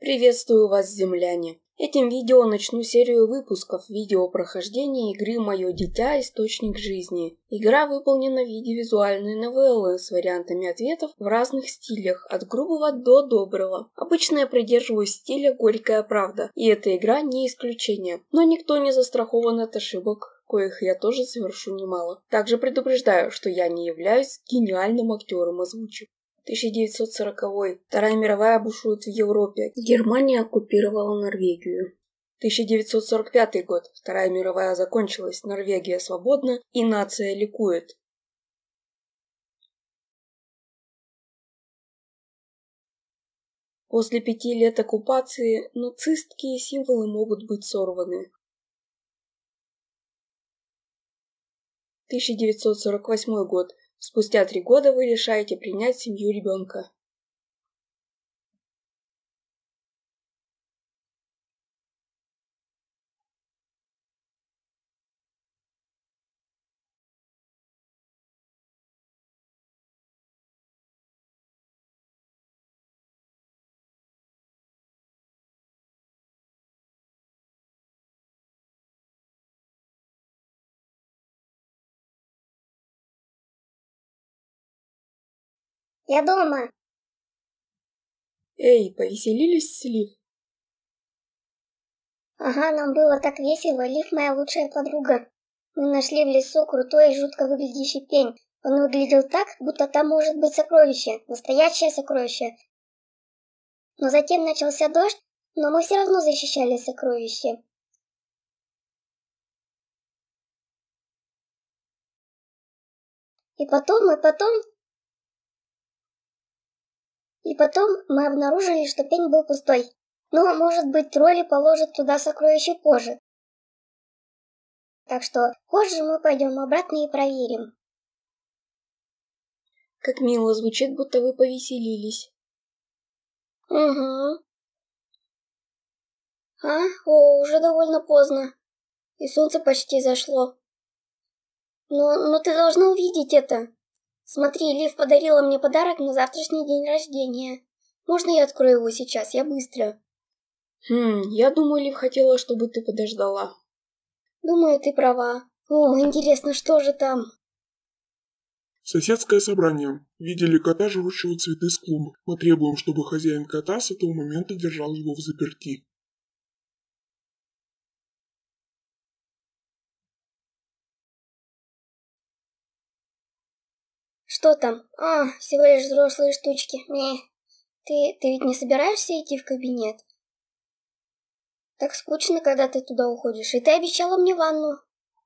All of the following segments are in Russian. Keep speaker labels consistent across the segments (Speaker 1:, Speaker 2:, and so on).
Speaker 1: Приветствую вас, земляне! Этим видео начну серию выпусков видео прохождения игры «Мое дитя. Источник жизни». Игра выполнена в виде визуальной новеллы с вариантами ответов в разных стилях, от грубого до доброго. Обычно я придерживаюсь стиля «Горькая правда», и эта игра не исключение. Но никто не застрахован от ошибок, коих я тоже совершу немало. Также предупреждаю, что я не являюсь гениальным актером озвучек. 1940-й. Вторая мировая бушует в Европе. Германия оккупировала Норвегию. 1945 год. Вторая мировая закончилась. Норвегия свободна, и нация ликует. После 5 лет оккупации нацистские символы могут быть сорваны. 1948 год. Спустя 3 года вы решаете принять семью ребенка.
Speaker 2: Я дома.
Speaker 1: Эй, повеселились, Слив?
Speaker 2: Ага, нам было так весело. Лив моя лучшая подруга. Мы нашли в лесу крутой и жутко выглядящий пень. Он выглядел так, будто там может быть сокровище. Настоящее сокровище. Но затем начался дождь, но мы все равно защищали сокровище. И потом мы обнаружили, что пень был пустой. Но, может быть, тролли положат туда сокровище позже. Так что позже мы пойдем обратно и проверим.
Speaker 1: Как мило звучит, будто вы повеселились.
Speaker 2: Угу. Уже довольно поздно. И солнце почти зашло. Но ты должна увидеть это. Смотри, Лив подарила мне подарок на завтрашний день рождения. Можно я открою его сейчас? Я быстро.
Speaker 1: Я думаю, Лив хотела, чтобы ты подождала.
Speaker 2: Думаю, ты права. О, интересно, что же там?
Speaker 3: Соседское собрание. Видели кота, жрущего цветы с клумб. Мы требуем, чтобы хозяин кота с этого момента держал его взаперти.
Speaker 2: Что там? Всего лишь взрослые штучки. Ты ведь не собираешься идти в кабинет? Так скучно, когда ты туда уходишь. И ты обещала мне ванну.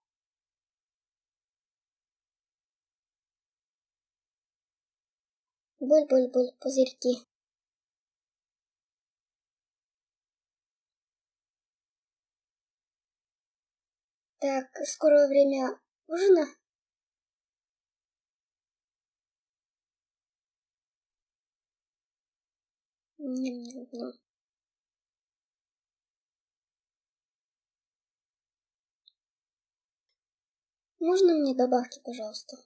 Speaker 2: Буль-буль-буль, пузырьки. Так, скоро время ужина. Ням-ням-ням. Можно мне добавки, пожалуйста?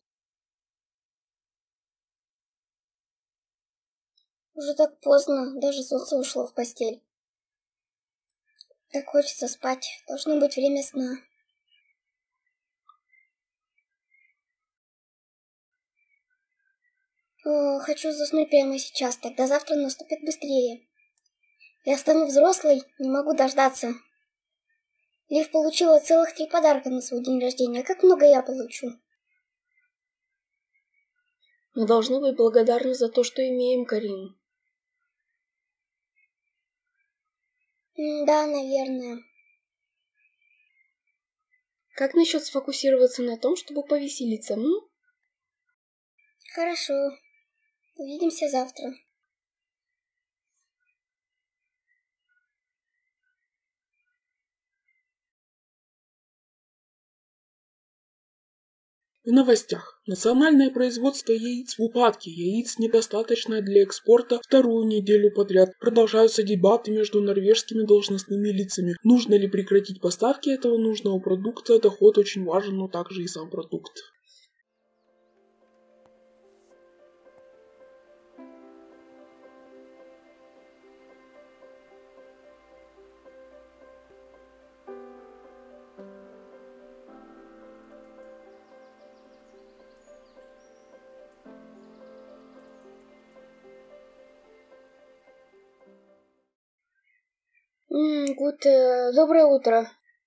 Speaker 2: Уже так поздно, даже солнце ушло в постель. Так хочется спать. Должно быть время сна. Хочу заснуть прямо сейчас, тогда завтра наступит быстрее. Я стану взрослой, не могу дождаться. Лив получила целых 3 подарка на свой день рождения. Как много я получу?
Speaker 1: Мы должны быть благодарны за то, что имеем, Карин.
Speaker 2: Да, наверное.
Speaker 1: Как насчет сфокусироваться на том, чтобы повеселиться,
Speaker 2: Хорошо. Увидимся завтра.
Speaker 3: В новостях. Национальное производство яиц в упадке. Яиц недостаточно для экспорта вторую неделю подряд. Продолжаются дебаты между норвежскими должностными лицами. Нужно ли прекратить поставки этого нужного продукта? Доход очень важен, но также и сам продукт.
Speaker 1: Доброе утро.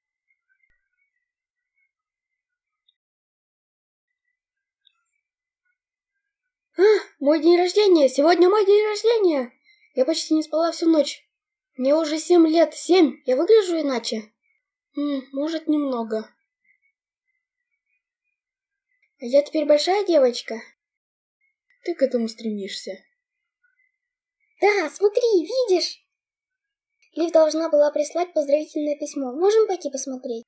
Speaker 1: Мой день рождения! Сегодня мой день рождения! Я почти не спала всю ночь. Мне уже 7 лет. 7. Я выгляжу иначе? Может, немного. А я теперь большая девочка? Ты к этому стремишься.
Speaker 2: Да, смотри, видишь? Лив должна была прислать поздравительное письмо. Можем пойти посмотреть?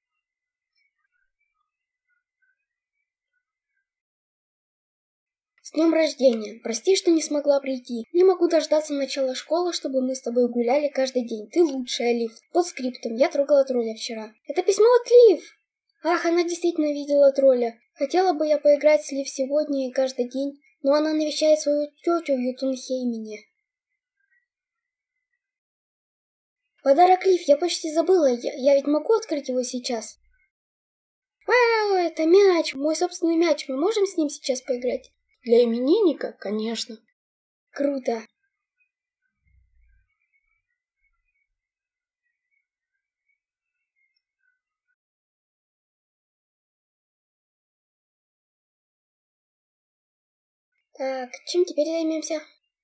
Speaker 1: С днем рождения! Прости, что не смогла прийти. Не могу дождаться начала школы, чтобы мы с тобой гуляли каждый день. Ты лучшая, Лив. Под скриптум. Я трогала тролля вчера. Это письмо от Лив! Ах, она действительно видела тролля. Хотела бы я поиграть с Лив сегодня и каждый день, но она навещает свою тетю в Ютунхеймене. Подарок Лив, я почти забыла. Я ведь могу открыть его сейчас? Вау, это мяч, мой собственный мяч. Мы можем с ним сейчас поиграть? Для именинника? Конечно. Круто. Так, чем теперь займемся?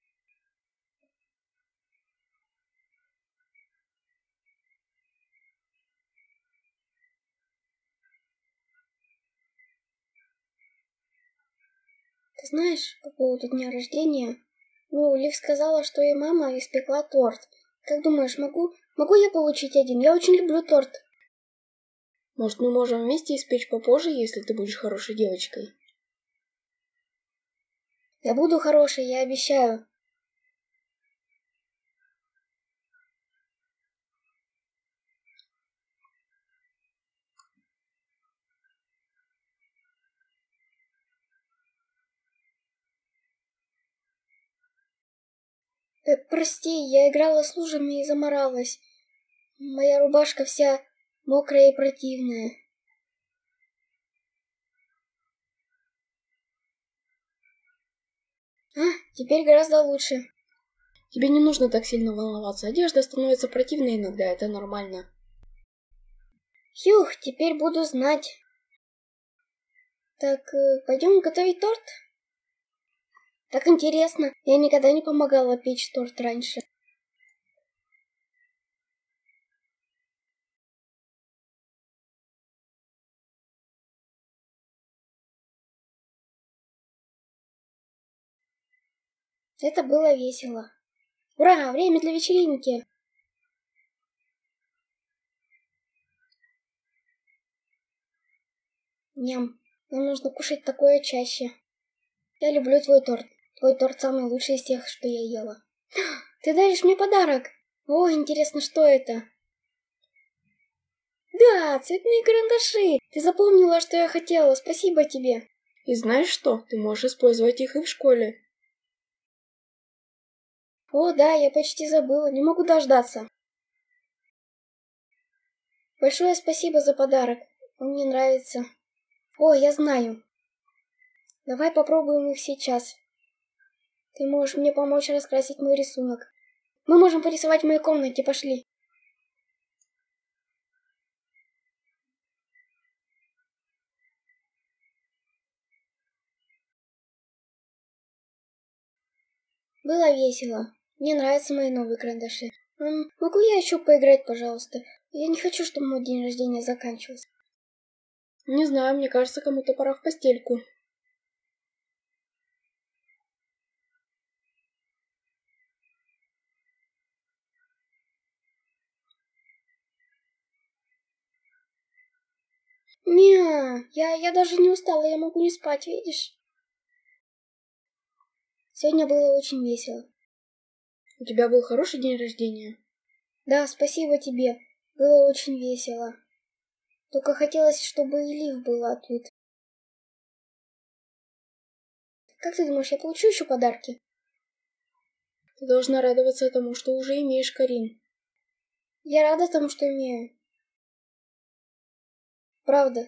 Speaker 1: Ты знаешь, по поводу дня рождения, Лив сказала, что ей мама испекла торт. Как думаешь, могу я получить один? Я очень люблю торт. Может, мы можем вместе испечь попозже, если ты будешь хорошей девочкой? Я буду хорошей, я обещаю. Прости, я играла с лужами и заморалась. Моя рубашка вся мокрая и противная. Теперь гораздо лучше. Тебе не нужно так сильно волноваться. Одежда становится противной иногда, это нормально. Хьюх, теперь буду знать. Так, пойдем готовить торт? Так интересно, я никогда не помогала печь торт раньше. Это было весело. Ура, время для вечеринки! Ням, нам нужно кушать такое чаще. Я люблю твой торт. Твой торт самый лучший из тех, что я ела. Ты даришь мне подарок? О, интересно, что это? Да, цветные карандаши. Ты запомнила, что я хотела. Спасибо тебе. И знаешь что? Ты можешь использовать их и в школе. О, да, я почти забыла. Не могу дождаться. Большое спасибо за подарок. Он мне нравится. О, я знаю. Давай попробуем их сейчас. Ты можешь мне помочь раскрасить мой рисунок. Мы можем порисовать в моей комнате. Пошли. Было весело. Мне нравятся мои новые карандаши. Могу я еще поиграть, пожалуйста? Я не хочу, чтобы мой день рождения заканчивался. Не знаю, мне кажется, кому-то пора в постельку. Я даже не устала, я могу не спать, видишь? Сегодня было очень весело. У тебя был хороший день рождения? Да, спасибо тебе. Было очень весело. Только хотелось, чтобы и Лив была тут. Как ты думаешь, я получу еще подарки? Ты должна радоваться тому, что уже имеешь, Карин. Я рада тому, что имею. Правда.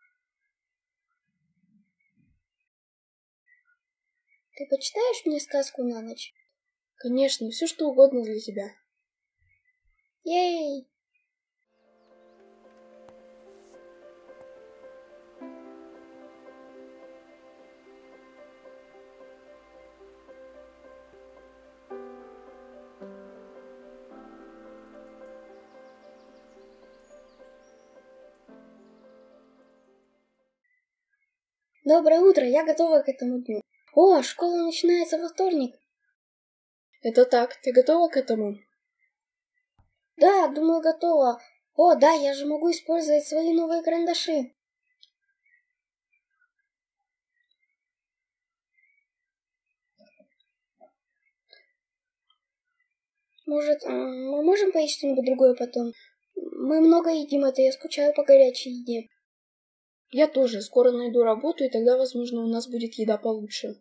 Speaker 1: Ты почитаешь мне сказку на ночь? Конечно, все что угодно для тебя.
Speaker 2: Ей! Доброе утро, я готова к этому дню. О, школа начинается во вторник.
Speaker 1: Это так, ты готова к этому?
Speaker 2: Да, думаю, готова. О, да, я же могу использовать свои новые карандаши. Может, мы можем поесть что-нибудь другое потом? Мы много едим это, я скучаю по горячей еде.
Speaker 1: Я тоже, скоро найду работу, и тогда, возможно, у нас будет еда получше.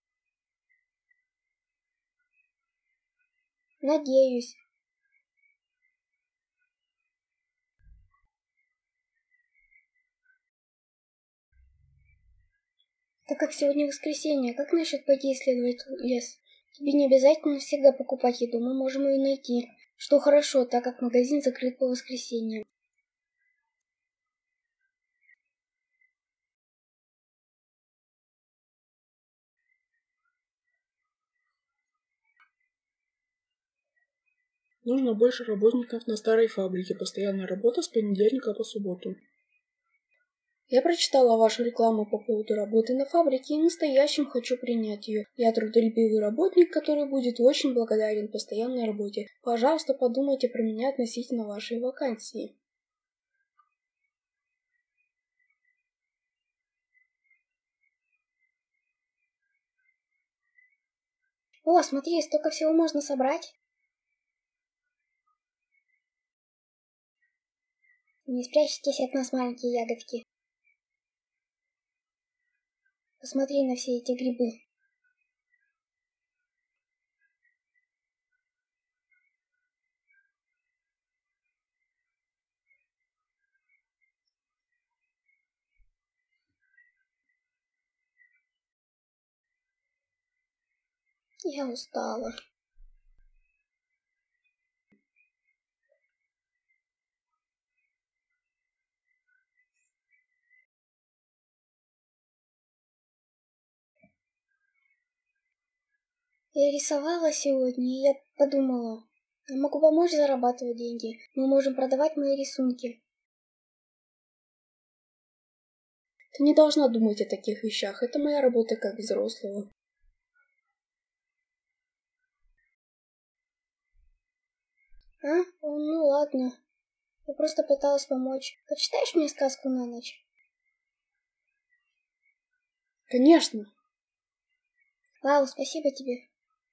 Speaker 2: Надеюсь. Так как сегодня воскресенье, как насчет пойти исследовать лес? Тебе не обязательно всегда покупать еду, мы можем ее найти. Что хорошо, так как магазин закрыт по воскресеньям.
Speaker 3: Нужно больше работников на старой фабрике. Постоянная работа с понедельника по субботу.
Speaker 1: Я прочитала вашу рекламу по поводу работы на фабрике и настоящим хочу принять ее. Я трудолюбивый работник, который будет очень благодарен постоянной работе. Пожалуйста, подумайте про меня относительно вашей вакансии.
Speaker 2: О, смотри, столько всего можно собрать. Не спрячьтесь от нас, маленькие ягодки. Посмотри на все эти грибы. Я устала. Я рисовала сегодня, и я подумала, я могу помочь зарабатывать деньги. Мы можем продавать мои рисунки.
Speaker 1: Ты не должна думать о таких вещах. Это моя работа как взрослого.
Speaker 2: Ну ладно. Я просто пыталась помочь. Почитаешь мне сказку на ночь?
Speaker 1: Конечно.
Speaker 2: Вау, спасибо тебе.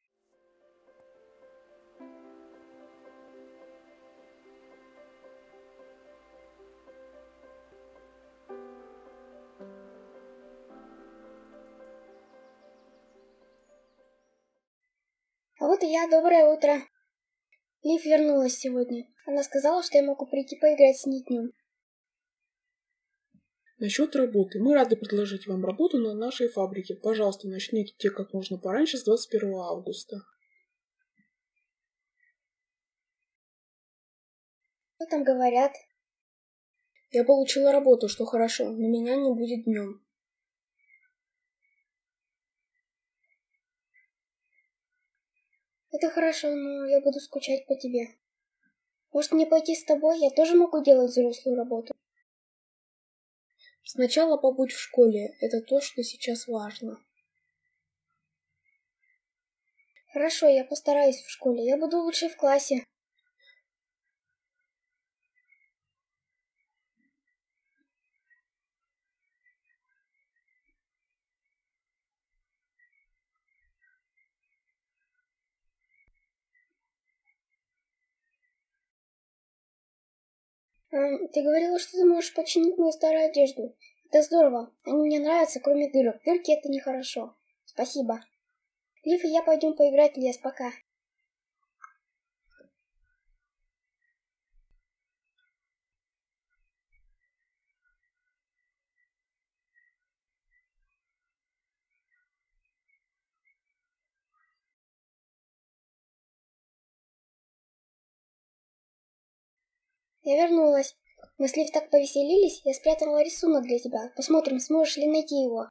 Speaker 2: А вот и я, доброе утро. Лив вернулась сегодня. Она сказала, что я могу прийти поиграть с ней днем.
Speaker 3: Насчет работы. Мы рады предложить вам работу на нашей фабрике. Пожалуйста, начните как можно пораньше, с 21 августа.
Speaker 2: Что там говорят?
Speaker 1: Я получила работу, что хорошо, но меня не будет днем.
Speaker 2: Это хорошо, но я буду скучать по тебе. Может мне пойти с тобой? Я тоже могу делать взрослую работу.
Speaker 1: Сначала побудь в школе. Это то, что сейчас важно.
Speaker 2: Хорошо, я постараюсь в школе. Я буду лучше в классе. Ты говорила, что ты можешь починить мою старую одежду. Это здорово. Они мне нравятся, кроме дырок. Дырки это нехорошо. Спасибо. Лив и я пойдем поиграть в лес. Пока. Я вернулась. Мы с Лив так повеселились, я спрятала рисунок для тебя. Посмотрим, сможешь ли найти его.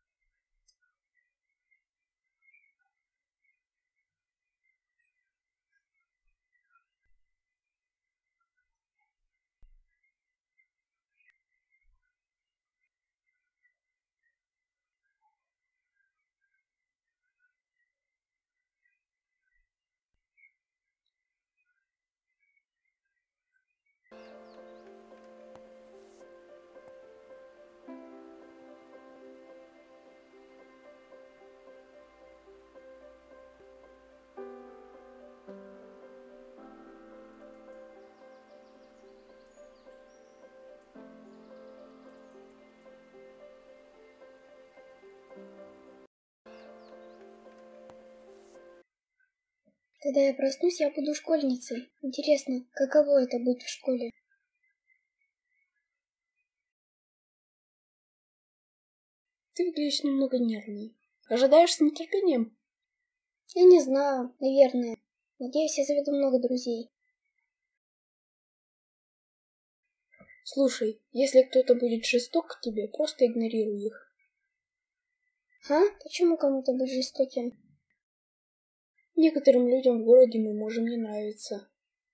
Speaker 2: Когда я проснусь, я буду школьницей. Интересно, каково это быть в школе?
Speaker 1: Ты выглядишь немного нервной. Ожидаешь с нетерпением?
Speaker 2: Я не знаю, наверное. Надеюсь, я заведу много друзей.
Speaker 1: Слушай, если кто-то будет жесток к тебе, просто игнорируй их.
Speaker 2: А? Почему кому-то быть жестоким?
Speaker 1: Некоторым людям в городе мы можем не нравиться.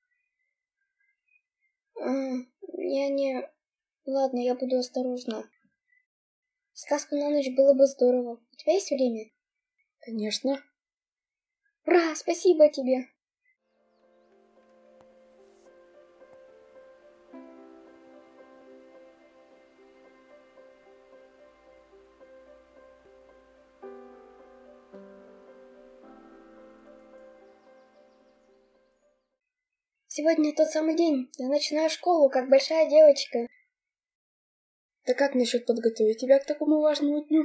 Speaker 2: Я не... Ладно, я буду осторожна. Сказку на ночь было бы здорово. У тебя есть время?
Speaker 1: Конечно.
Speaker 2: Ура, спасибо тебе. Сегодня тот самый день. Я начинаю школу, как большая девочка.
Speaker 1: Так как насчет подготовить тебя к такому важному дню?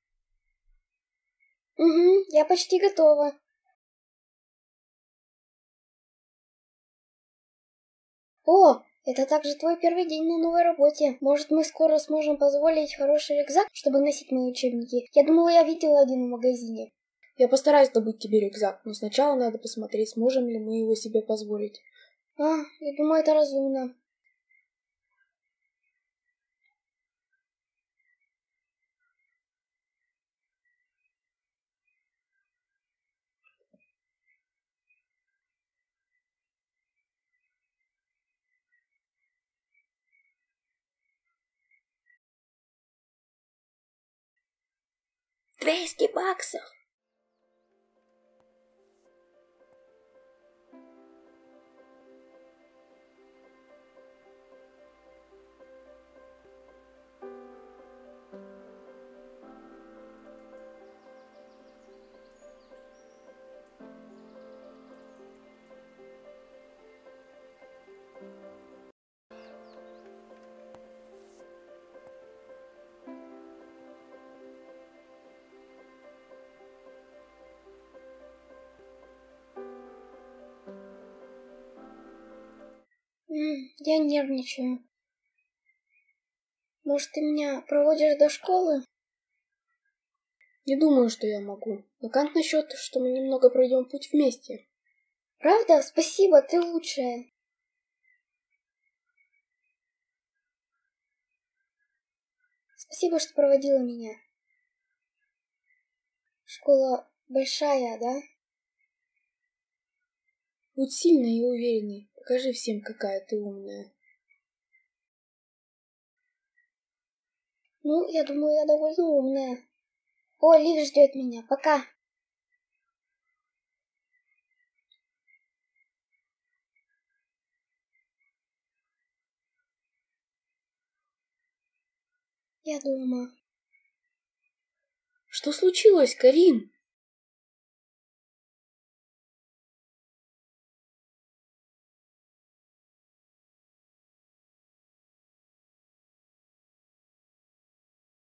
Speaker 2: Угу, я почти готова. О, это также твой первый день на новой работе. Может, мы скоро сможем позволить хороший рюкзак, чтобы носить мои учебники? Я думала, я видела один в магазине.
Speaker 1: Я постараюсь добыть тебе рюкзак, но сначала надо посмотреть, сможем ли мы его себе позволить.
Speaker 2: Я думаю, это разумно.
Speaker 1: $200.
Speaker 2: Я нервничаю. Может, ты меня проводишь до школы?
Speaker 1: Не думаю, что я могу. Но как насчет, что мы немного пройдем путь вместе?
Speaker 2: Правда? Спасибо, ты лучшая. Спасибо, что проводила меня. Школа большая, да?
Speaker 1: Будь сильной и уверенной. Покажи всем, какая ты умная.
Speaker 2: Ну, я думаю, я довольно умная. О, Лив ждет меня. Пока. Я дома.
Speaker 1: Что случилось, Карин?